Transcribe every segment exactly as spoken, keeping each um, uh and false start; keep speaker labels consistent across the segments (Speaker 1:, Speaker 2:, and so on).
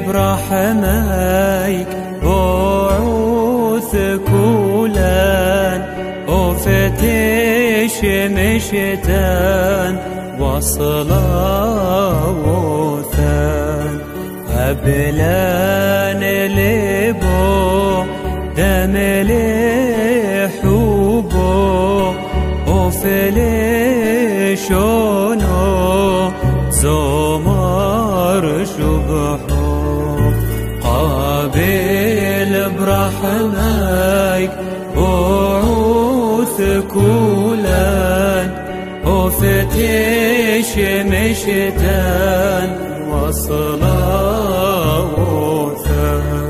Speaker 1: برحميك بعوث كولان وفتش مشتان وصلاوثان هبلان لبو دملي حبو وفلشونو زمر شبحو قابل برحميك بعوث كولان وفتش مشتان وصلاوثان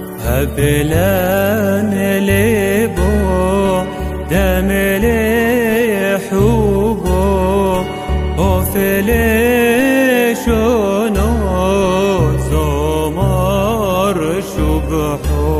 Speaker 1: هبلان لبو دملي حبو وفلشونو زمر شبحو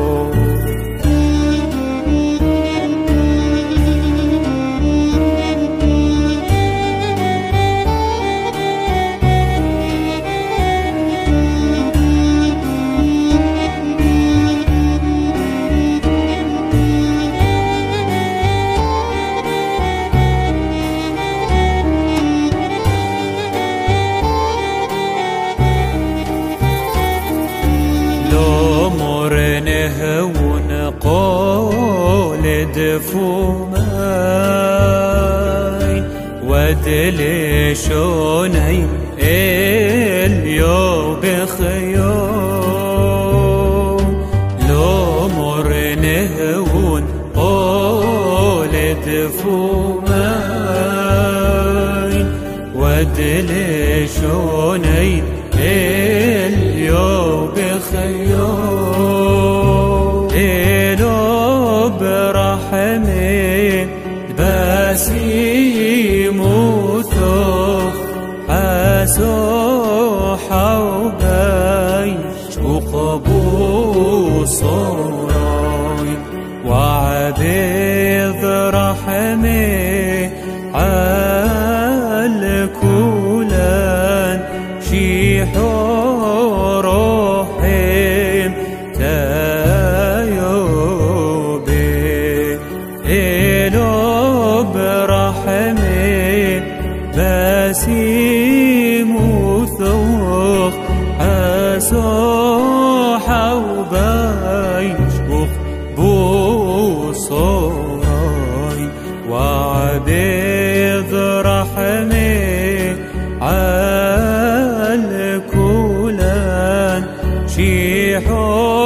Speaker 1: قول دفومي ودلي شوني اليوم بخيوم لو مر نهون قول دفومي ودلي شوني اليوم بخيوم برحمي باسيم وثوخ حسوحة وبي وقبو صوراي وعبيد رحمي عالكولان شيحو روحيم باسيم وثوخ حسوحة وبيشبخ بوصاي وعبيد رحمي عالكولان شيحو